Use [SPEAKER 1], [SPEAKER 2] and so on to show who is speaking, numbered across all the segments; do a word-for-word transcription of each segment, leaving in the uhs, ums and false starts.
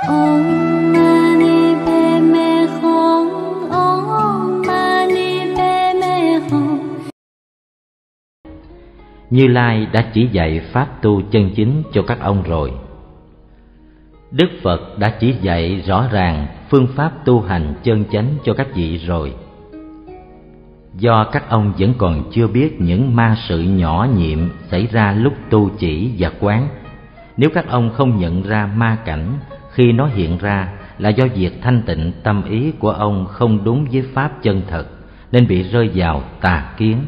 [SPEAKER 1] Om Mani Padme Hum. Om Mani Padme Hum.
[SPEAKER 2] Như Lai đã chỉ dạy pháp tu chân chính cho các ông rồi. Đức Phật đã chỉ dạy rõ ràng phương pháp tu hành chân chánh cho các vị rồi. Do các ông vẫn còn chưa biết những ma sự nhỏ nhiệm xảy ra lúc tu chỉ và quán. Nếu các ông không nhận ra ma cảnh khi nó hiện ra là do việc thanh tịnh tâm ý của ông không đúng với pháp chân thật, nên bị rơi vào tà kiến.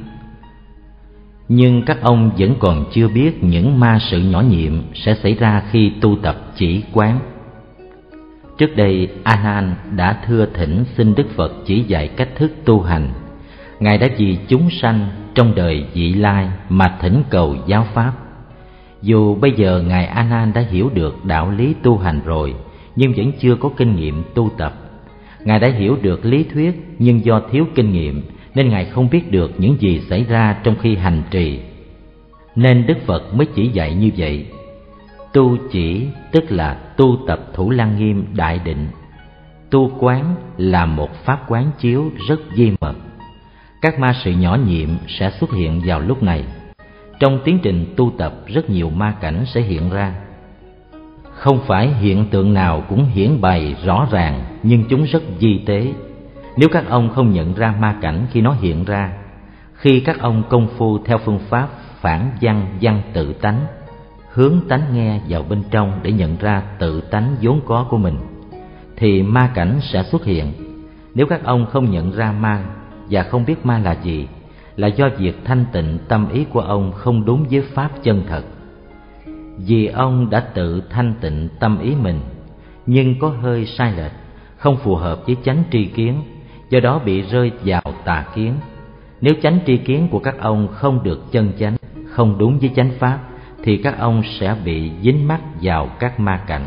[SPEAKER 2] Nhưng các ông vẫn còn chưa biết những ma sự nhỏ nhiệm sẽ xảy ra khi tu tập chỉ quán. Trước đây, A Nan đã thưa thỉnh xin Đức Phật chỉ dạy cách thức tu hành. Ngài đã vì chúng sanh trong đời vị lai mà thỉnh cầu giáo pháp. Dù bây giờ Ngài A Nan đã hiểu được đạo lý tu hành rồi, nhưng vẫn chưa có kinh nghiệm tu tập. Ngài đã hiểu được lý thuyết, nhưng do thiếu kinh nghiệm nên Ngài không biết được những gì xảy ra trong khi hành trì. Nên Đức Phật mới chỉ dạy như vậy. Tu chỉ tức là tu tập Thủ Lăng Nghiêm đại định. Tu quán là một pháp quán chiếu rất vi mật. Các ma sự nhỏ nhiệm sẽ xuất hiện vào lúc này. Trong tiến trình tu tập, rất nhiều ma cảnh sẽ hiện ra. Không phải hiện tượng nào cũng hiển bày rõ ràng, nhưng chúng rất vi tế. Nếu các ông không nhận ra ma cảnh khi nó hiện ra, khi các ông công phu theo phương pháp phản văn văn tự tánh, hướng tánh nghe vào bên trong để nhận ra tự tánh vốn có của mình, thì ma cảnh sẽ xuất hiện. Nếu các ông không nhận ra ma và không biết ma là gì, là do việc thanh tịnh tâm ý của ông không đúng với pháp chân thật. Vì ông đã tự thanh tịnh tâm ý mình, nhưng có hơi sai lệch, không phù hợp với chánh tri kiến, do đó bị rơi vào tà kiến. Nếu chánh tri kiến của các ông không được chân chánh, không đúng với chánh pháp, thì các ông sẽ bị dính mắc vào các ma cảnh.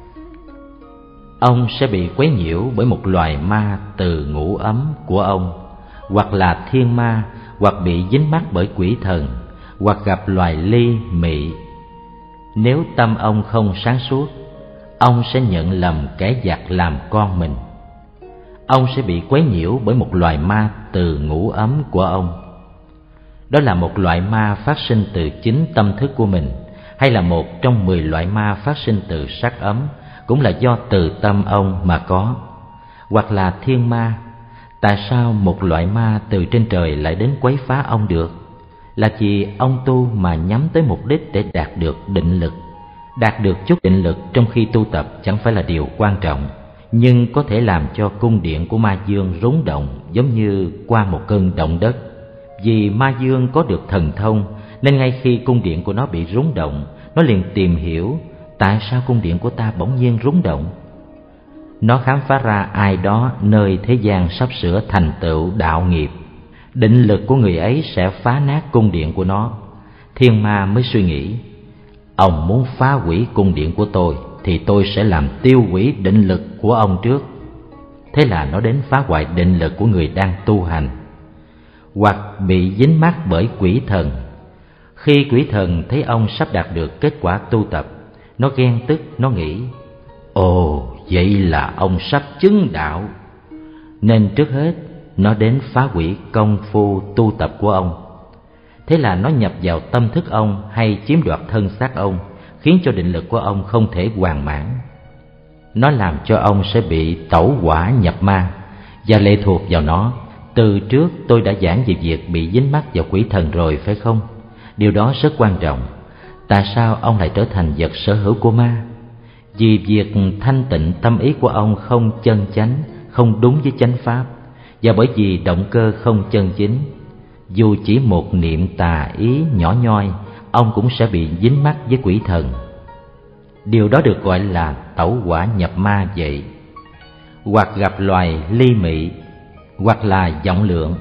[SPEAKER 2] Ông sẽ bị quấy nhiễu bởi một loài ma từ ngũ ấm của ông, hoặc là thiên ma, hoặc bị dính mắc bởi quỷ thần, hoặc gặp loài ly mị. Nếu tâm ông không sáng suốt, ông sẽ nhận lầm kẻ giặc làm con mình. Ông sẽ bị quấy nhiễu bởi một loài ma từ ngũ ấm của ông. Đó là một loại ma phát sinh từ chính tâm thức của mình, hay là một trong mười loại ma phát sinh từ sắc ấm, cũng là do từ tâm ông mà có. Hoặc là thiên ma. Tại sao một loại ma từ trên trời lại đến quấy phá ông được? Là vì ông tu mà nhắm tới mục đích để đạt được định lực. Đạt được chút định lực trong khi tu tập chẳng phải là điều quan trọng, nhưng có thể làm cho cung điện của ma dương rúng động, giống như qua một cơn động đất. Vì ma dương có được thần thông, nên ngay khi cung điện của nó bị rúng động, nó liền tìm hiểu tại sao cung điện của ta bỗng nhiên rúng động. Nó khám phá ra ai đó nơi thế gian sắp sửa thành tựu đạo nghiệp, định lực của người ấy sẽ phá nát cung điện của nó. Thiên ma mới suy nghĩ, ông muốn phá hủy cung điện của tôi thì tôi sẽ làm tiêu hủy định lực của ông trước. Thế là nó đến phá hoại định lực của người đang tu hành. Hoặc bị dính mắc bởi quỷ thần. Khi quỷ thần thấy ông sắp đạt được kết quả tu tập, nó ghen tức, nó nghĩ, ồ, vậy là ông sắp chứng đạo. Nên trước hết nó đến phá hủy công phu tu tập của ông. Thế là nó nhập vào tâm thức ông hay chiếm đoạt thân xác ông, khiến cho định lực của ông không thể hoàn mãn. Nó làm cho ông sẽ bị tẩu hỏa nhập ma và lệ thuộc vào nó. Từ trước tôi đã giảng về việc bị dính mắc vào quỷ thần rồi phải không? Điều đó rất quan trọng. Tại sao ông lại trở thành vật sở hữu của ma? Vì việc thanh tịnh tâm ý của ông không chân chánh, không đúng với chánh pháp, và bởi vì động cơ không chân chính. Dù chỉ một niệm tà ý nhỏ nhoi, ông cũng sẽ bị dính mắc với quỷ thần. Điều đó được gọi là tẩu hỏa nhập ma vậy. Hoặc gặp loài ly mị, hoặc là vọng lượng.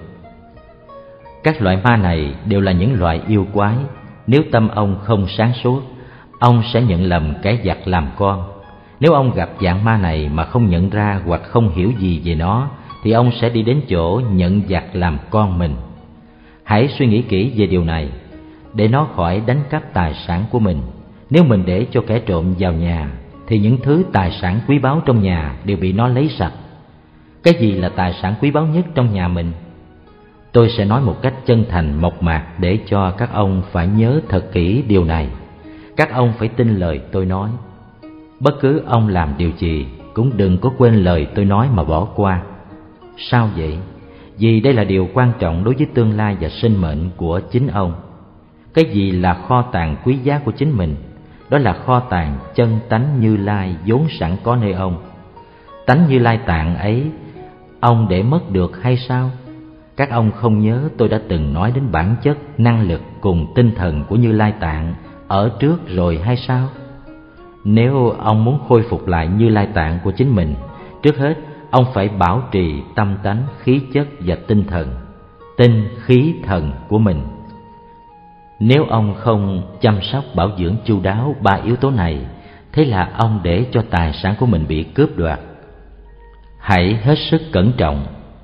[SPEAKER 2] Các loại ma này đều là những loại yêu quái. Nếu tâm ông không sáng suốt, ông sẽ nhận lầm kẻ giặc làm con. Nếu ông gặp dạng ma này mà không nhận ra hoặc không hiểu gì về nó, thì ông sẽ đi đến chỗ nhận giặc làm con mình. Hãy suy nghĩ kỹ về điều này, để nó khỏi đánh cắp tài sản của mình. Nếu mình để cho kẻ trộm vào nhà, thì những thứ tài sản quý báu trong nhà đều bị nó lấy sạch. Cái gì là tài sản quý báu nhất trong nhà mình? Tôi sẽ nói một cách chân thành mộc mạc để cho các ông phải nhớ thật kỹ điều này. Các ông phải tin lời tôi nói. Bất cứ ông làm điều gì cũng đừng có quên lời tôi nói mà bỏ qua. Sao vậy? Vì đây là điều quan trọng đối với tương lai và sinh mệnh của chính ông. Cái gì là kho tàng quý giá của chính mình? Đó là kho tàng chân tánh Như Lai vốn sẵn có nơi ông. Tánh Như Lai tạng ấy ông để mất được hay sao? Các ông không nhớ tôi đã từng nói đến bản chất, năng lực cùng tinh thần của Như Lai tạng ở trước rồi hay sao? Nếu ông muốn khôi phục lại Như Lai tạng của chính mình, trước hết ông phải bảo trì tâm tánh, khí chất và tinh thần, tinh khí thần của mình. Nếu ông không chăm sóc bảo dưỡng chu đáo ba yếu tố này, thế là ông để cho tài sản của mình bị cướp đoạt. Hãy hết sức cẩn trọng.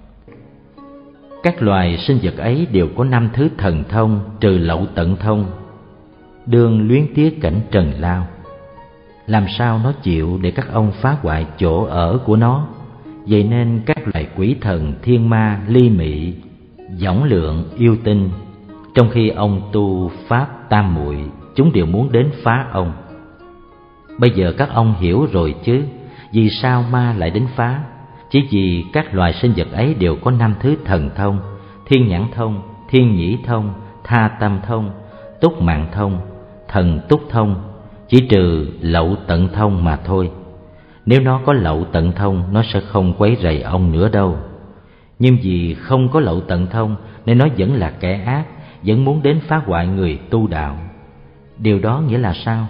[SPEAKER 2] Các loài sinh vật ấy đều có năm thứ thần thông trừ lậu tận thông, đương luyến tiếc cảnh trần lao. Làm sao nó chịu để các ông phá hoại chỗ ở của nó? Vậy nên các loài quỷ thần, thiên ma, ly mị, võng lượng, yêu tinh, trong khi ông tu pháp tam muội, chúng đều muốn đến phá ông. Bây giờ các ông hiểu rồi chứ, vì sao ma lại đến phá? Chỉ vì các loài sinh vật ấy đều có năm thứ thần thông: thiên nhãn thông, thiên nhĩ thông, tha tâm thông, túc mạng thông, thần túc thông, chỉ trừ lậu tận thông mà thôi. Nếu nó có lậu tận thông, nó sẽ không quấy rầy ông nữa đâu. Nhưng vì không có lậu tận thông nên nó vẫn là kẻ ác, vẫn muốn đến phá hoại người tu đạo. Điều đó nghĩa là sao?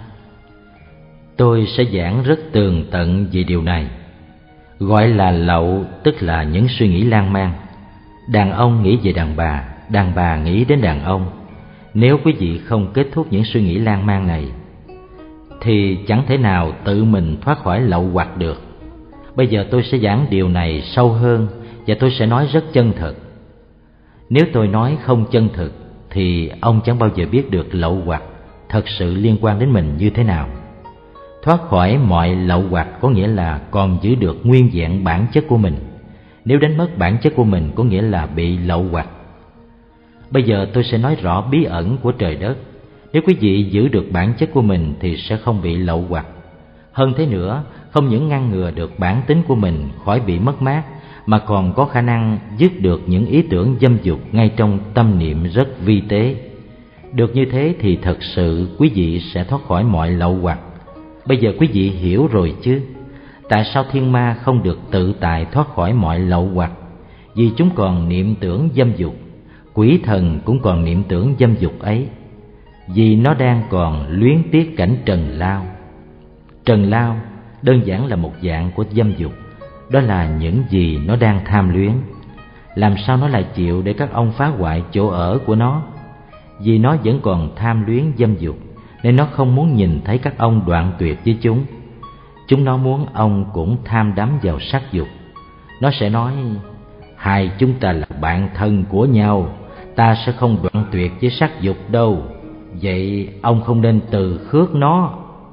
[SPEAKER 2] Tôi sẽ giảng rất tường tận về điều này. Gọi là lậu tức là những suy nghĩ lan man. Đàn ông nghĩ về đàn bà, đàn bà nghĩ đến đàn ông. Nếu quý vị không kết thúc những suy nghĩ lan man này thì chẳng thể nào tự mình thoát khỏi lậu hoặc được. Bây giờ tôi sẽ giảng điều này sâu hơn và tôi sẽ nói rất chân thật. Nếu tôi nói không chân thực thì ông chẳng bao giờ biết được lậu hoặc thật sự liên quan đến mình như thế nào. Thoát khỏi mọi lậu hoặc có nghĩa là còn giữ được nguyên vẹn bản chất của mình. Nếu đánh mất bản chất của mình có nghĩa là bị lậu hoặc. Bây giờ tôi sẽ nói rõ bí ẩn của trời đất. Nếu quý vị giữ được bản chất của mình thì sẽ không bị lậu hoặc. Hơn thế nữa, không những ngăn ngừa được bản tính của mình khỏi bị mất mát, mà còn có khả năng dứt được những ý tưởng dâm dục ngay trong tâm niệm rất vi tế. Được như thế thì thật sự quý vị sẽ thoát khỏi mọi lậu hoặc. Bây giờ quý vị hiểu rồi chứ? Tại sao thiên ma không được tự tại thoát khỏi mọi lậu hoặc? Vì chúng còn niệm tưởng dâm dục. Quỷ thần cũng còn niệm tưởng dâm dục ấy, vì nó đang còn luyến tiếc cảnh trần lao. Trần lao đơn giản là một dạng của dâm dục. Đó là những gì nó đang tham luyến. Làm sao nó lại chịu để các ông phá hoại chỗ ở của nó? Vì nó vẫn còn tham luyến dâm dục nên nó không muốn nhìn thấy các ông đoạn tuyệt với chúng. Chúng nó muốn ông cũng tham đắm vào sắc dục. Nó sẽ nói: hai chúng ta là bạn thân của nhau, ta sẽ không đoạn tuyệt với sắc dục đâu, vậy ông không nên từ khước nó.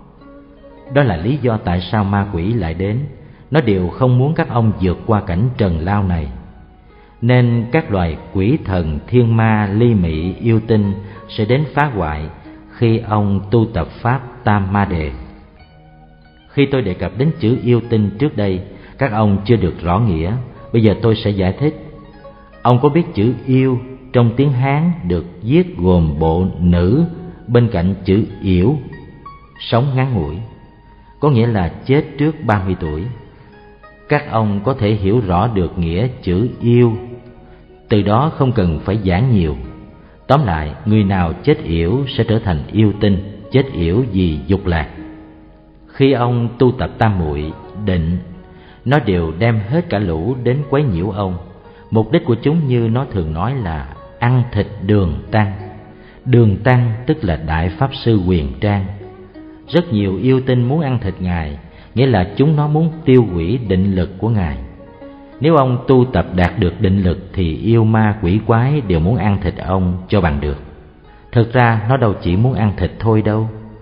[SPEAKER 2] Đó là lý do tại sao ma quỷ lại đến. Nó đều không muốn các ông vượt qua cảnh trần lao này. Nên các loài quỷ thần, thiên ma, ly mị, yêu tinh sẽ đến phá hoại khi ông tu tập pháp Tam Ma Đề. Khi tôi đề cập đến chữ yêu tinh trước đây, các ông chưa được rõ nghĩa. Bây giờ tôi sẽ giải thích. Ông có biết chữ yêu trong tiếng Hán được viết gồm bộ nữ bên cạnh chữ yểu, sống ngắn ngủi, có nghĩa là chết trước ba mươi tuổi. Các ông có thể hiểu rõ được nghĩa chữ yêu, từ đó không cần phải giảng nhiều. Tóm lại, người nào chết yểu sẽ trở thành yêu tinh, chết yểu vì dục lạc. Khi ông tu tập tam muội định, nó đều đem hết cả lũ đến quấy nhiễu ông. Mục đích của chúng như nó thường nói là ăn thịt Đường Tăng. Đường Tăng tức là Đại Pháp Sư Huyền Trang. Rất nhiều yêu tinh muốn ăn thịt Ngài, nghĩa là chúng nó muốn tiêu hủy định lực của Ngài. Nếu ông tu tập đạt được định lực thì yêu ma quỷ quái đều muốn ăn thịt ông cho bằng được. Thực ra nó đâu chỉ muốn ăn thịt thôi đâu.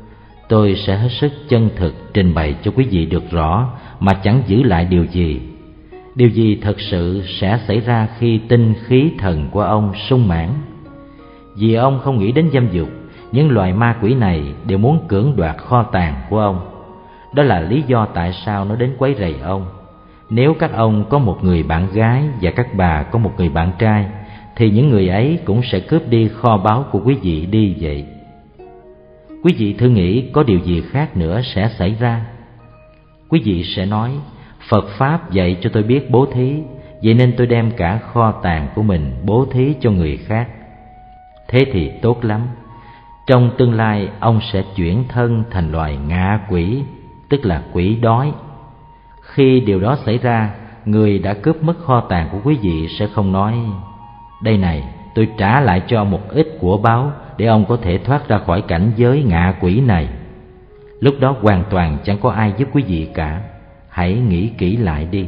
[SPEAKER 2] tôi sẽ hết sức chân thực trình bày cho quý vị được rõ mà chẳng giữ lại điều gì. Điều gì thật sự sẽ xảy ra khi tinh khí thần của ông sung mãn. Vì ông không nghĩ đến dâm dục, những loài ma quỷ này đều muốn cưỡng đoạt kho tàng của ông. Đó là lý do tại sao nó đến quấy rầy ông. Nếu các ông có một người bạn gái và các bà có một người bạn trai, thì những người ấy cũng sẽ cướp đi kho báu của quý vị đi vậy. Quý vị thử nghĩ có điều gì khác nữa sẽ xảy ra. Quý vị sẽ nói, Phật Pháp dạy cho tôi biết bố thí, vậy nên tôi đem cả kho tàng của mình bố thí cho người khác. Thế thì tốt lắm. Trong tương lai ông sẽ chuyển thân thành loài ngạ quỷ, tức là quỷ đói. Khi điều đó xảy ra, người đã cướp mất kho tàng của quý vị sẽ không nói, đây này, tôi trả lại cho ông một ít của báu để ông có thể thoát ra khỏi cảnh giới ngạ quỷ này. Lúc đó hoàn toàn chẳng có ai giúp quý vị cả. Hãy nghĩ kỹ lại đi.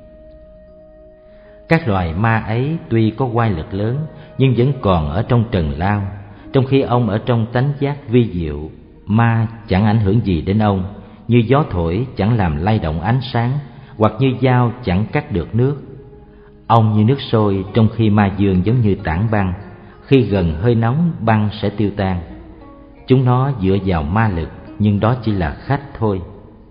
[SPEAKER 2] Các loài ma ấy tuy có oai lực lớn nhưng vẫn còn ở trong trần lao, trong khi ông ở trong tánh giác vi diệu. Ma chẳng ảnh hưởng gì đến ông, như gió thổi chẳng làm lay động ánh sáng, hoặc như dao chẳng cắt được nước. Ông như nước sôi, trong khi ma dương giống như tảng băng, khi gần hơi nóng băng sẽ tiêu tan. Chúng nó dựa vào ma lực, nhưng đó chỉ là khách thôi.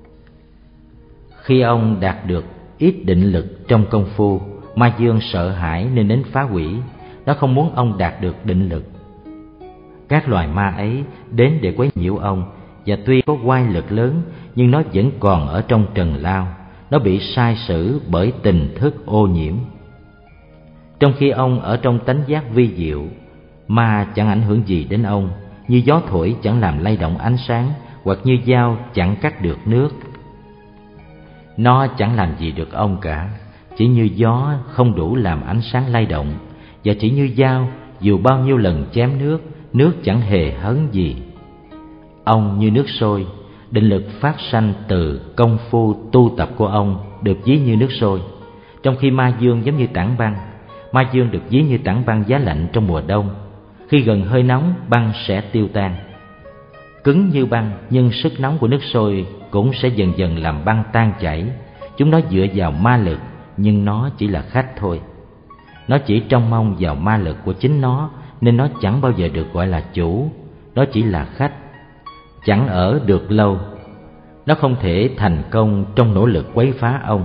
[SPEAKER 2] Khi ông đạt được ít định lực trong công phu, ma dương sợ hãi nên đến phá hủy. Nó không muốn ông đạt được định lực. Các loài ma ấy đến để quấy nhiễu ông, và tuy có oai lực lớn nhưng nó vẫn còn ở trong trần lao. Nó bị sai sử bởi tình thức ô nhiễm. Trong khi ông ở trong tánh giác vi diệu, ma chẳng ảnh hưởng gì đến ông, như gió thổi chẳng làm lay động ánh sáng, hoặc như dao chẳng cắt được nước. Nó chẳng làm gì được ông cả. Chỉ như gió không đủ làm ánh sáng lay động, và chỉ như dao dù bao nhiêu lần chém nước, nước chẳng hề hấn gì. Ông như nước sôi, định lực phát sanh từ công phu tu tập của ông được ví như nước sôi, trong khi ma dương giống như tảng băng. Ma dương được ví như tảng băng giá lạnh trong mùa đông, khi gần hơi nóng băng sẽ tiêu tan. Cứng như băng, nhưng sức nóng của nước sôi cũng sẽ dần dần làm băng tan chảy. Chúng nó dựa vào ma lực, nhưng nó chỉ là khách thôi. Nó chỉ trông mong vào ma lực của chính nó, nên nó chẳng bao giờ được gọi là chủ. Nó chỉ là khách, chẳng ở được lâu. Nó không thể thành công trong nỗ lực quấy phá ông.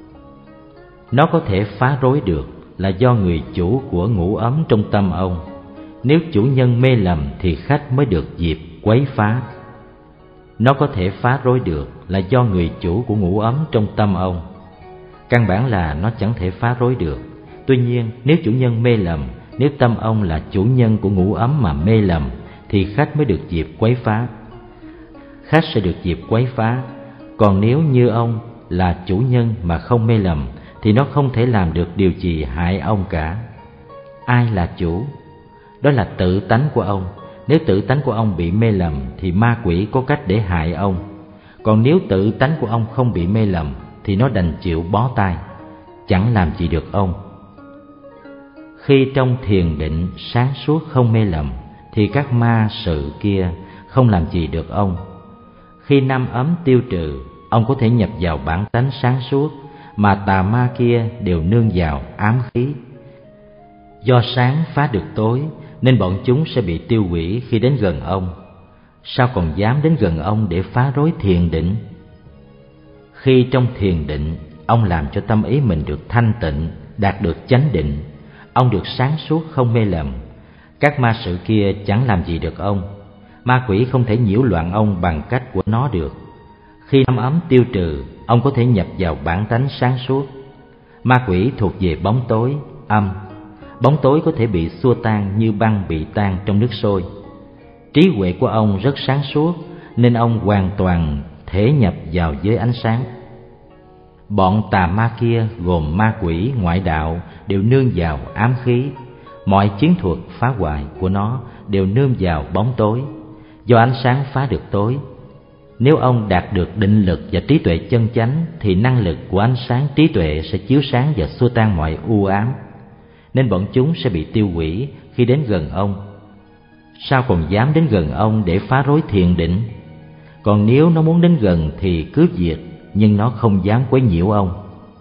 [SPEAKER 2] Nó có thể phá rối được là do người chủ của ngủ ấm trong tâm ông. Nếu chủ nhân mê lầm thì khách mới được dịp quấy phá. Nó có thể phá rối được là do người chủ của ngủ ấm trong tâm ông. Căn bản là nó chẳng thể phá rối được. Tuy nhiên, nếu chủ nhân mê lầm, nếu tâm ông là chủ nhân của ngủ ấm mà mê lầm, thì khách mới được dịp quấy phá. Khách sẽ được dịp quấy phá. Còn nếu như ông là chủ nhân mà không mê lầm, thì nó không thể làm được điều gì hại ông cả. Ai là chủ? Đó là tự tánh của ông. Nếu tự tánh của ông bị mê lầm thì ma quỷ có cách để hại ông. Còn nếu tự tánh của ông không bị mê lầm thì nó đành chịu bó tay, chẳng làm gì được ông. Khi trong thiền định sáng suốt không mê lầm thì các ma sự kia không làm gì được ông. Khi năm ấm tiêu trừ, ông có thể nhập vào bản tánh sáng suốt, mà tà ma kia đều nương vào ám khí. Do sáng phá được tối nên bọn chúng sẽ bị tiêu hủy khi đến gần ông. Sao còn dám đến gần ông để phá rối thiền định? Khi trong thiền định, ông làm cho tâm ý mình được thanh tịnh, đạt được chánh định, ông được sáng suốt không mê lầm. Các ma sự kia chẳng làm gì được ông. Ma quỷ không thể nhiễu loạn ông bằng cách của nó được. Khi năm ấm tiêu trừ, ông có thể nhập vào bản tánh sáng suốt. Ma quỷ thuộc về bóng tối, âm. Bóng tối có thể bị xua tan như băng bị tan trong nước sôi. Trí huệ của ông rất sáng suốt, nên ông hoàn toàn thể nhập vào giới ánh sáng. Bọn tà ma kia gồm ma quỷ, ngoại đạo đều nương vào ám khí. Mọi chiến thuật phá hoại của nó đều nương vào bóng tối. Do ánh sáng phá được tối. Nếu ông đạt được định lực và trí tuệ chân chánh thì năng lực của ánh sáng trí tuệ sẽ chiếu sáng và xua tan mọi u ám, nên bọn chúng sẽ bị tiêu hủy khi đến gần ông. Sao còn dám đến gần ông để phá rối thiền định? Còn nếu nó muốn đến gần thì cứ diệt, nhưng nó không dám quấy nhiễu ông.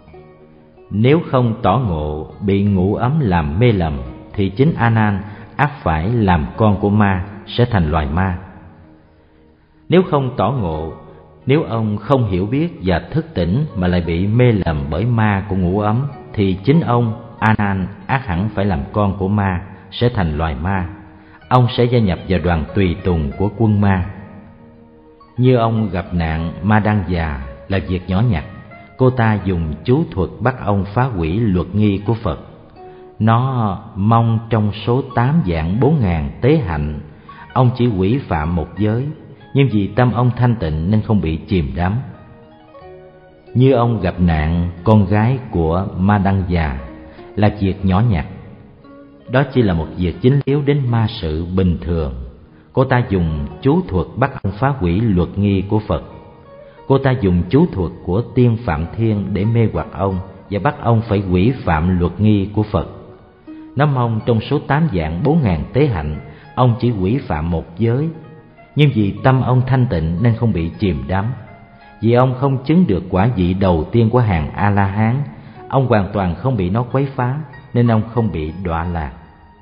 [SPEAKER 2] Nếu không tỏ ngộ, bị ngũ ấm làm mê lầm, thì chính A Nan ắt phải làm con của ma, sẽ thành loài ma. Nếu không tỏ ngộ, nếu ông không hiểu biết và thức tỉnh mà lại bị mê lầm bởi ma của ngũ ấm, thì chính ông A Nan ắt hẳn phải làm con của ma, sẽ thành loài ma. Ông sẽ gia nhập vào đoàn tùy tùng của quân ma. Như ông gặp nạn ma đăng già là việc nhỏ nhặt, cô ta dùng chú thuật bắt ông phá hủy luật nghi của Phật. Nó mong trong số tám vạn bốn ngàn tế hạnh, ông chỉ hủy phạm một giới, nhưng vì tâm ông thanh tịnh nên không bị chìm đắm. Như ông gặp nạn con gái của ma đăng già là việc nhỏ nhặt, đó chỉ là một việc dính líu đến ma sự bình thường. Cô ta dùng chú thuật bắt ông phá hủy luật nghi của Phật. Cô ta dùng chú thuật của tiên Phạm Thiên để mê hoặc ông và bắt ông phải hủy phạm luật nghi của Phật. Nó mong trong số tám vạn bốn ngàn tế hạnh, ông chỉ hủy phạm một giới, nhưng vì tâm ông thanh tịnh nên không bị chìm đắm. Vì ông không chứng được quả vị đầu tiên của hàng A-la-hán, ông hoàn toàn không bị nó quấy phá, nên ông không bị đọa lạc.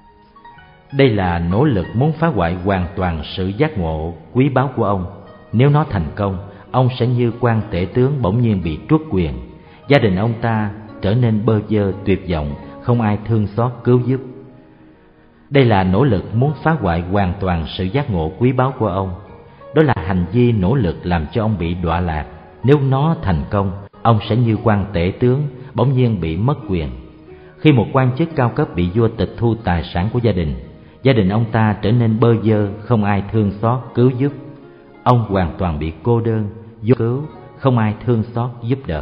[SPEAKER 2] Đây là nỗ lực muốn phá hoại hoàn toàn sự giác ngộ quý báu của ông. Nếu nó thành công, ông sẽ như quan tể tướng bỗng nhiên bị truất quyền, gia đình ông ta trở nên bơ vơ tuyệt vọng, không ai thương xót cứu giúp. Đây là nỗ lực muốn phá hoại hoàn toàn sự giác ngộ quý báu của ông. Đó là hành vi nỗ lực làm cho ông bị đọa lạc. Nếu nó thành công, ông sẽ như quan tể tướng bỗng nhiên bị mất quyền. Khi một quan chức cao cấp bị vua tịch thu tài sản của gia đình, gia đình ông ta trở nên bơ vơ, không ai thương xót cứu giúp. Ông hoàn toàn bị cô đơn, vô cứu, không ai thương xót giúp đỡ.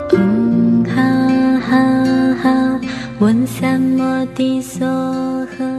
[SPEAKER 1] Ha ha ha, 问三摩地所呵。